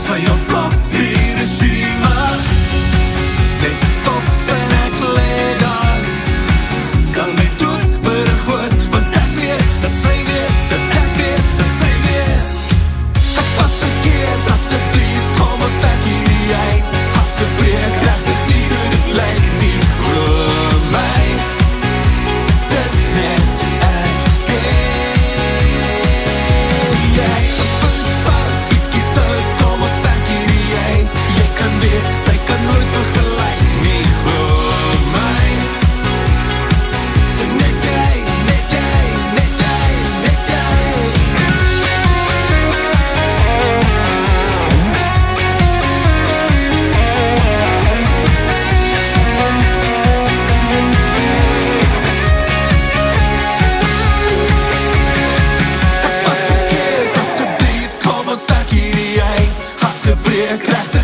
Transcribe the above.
van jou blokvier is jy mag. Net stop en ek lê daar. Kan my toets beregoed, want ek weet, dat sy weet, dat ek weet, dat sy weet. Ek was verkeerd, asseblief, kom ons werk hierdie uit. Hartsgebreek, recht is nie hoe dit lyk nie. Glo my, dis net ek en jy. Voetfout, bietjie stout, kom ons werk hierdie uit. Jy kan weet, sy kan nooit vergelyk nie. Glo my, net jy, net jy, net jy, net jy. Ek was verkeerd, asseblief, kom ons werk hierdie uit. Hartsgebreek, recht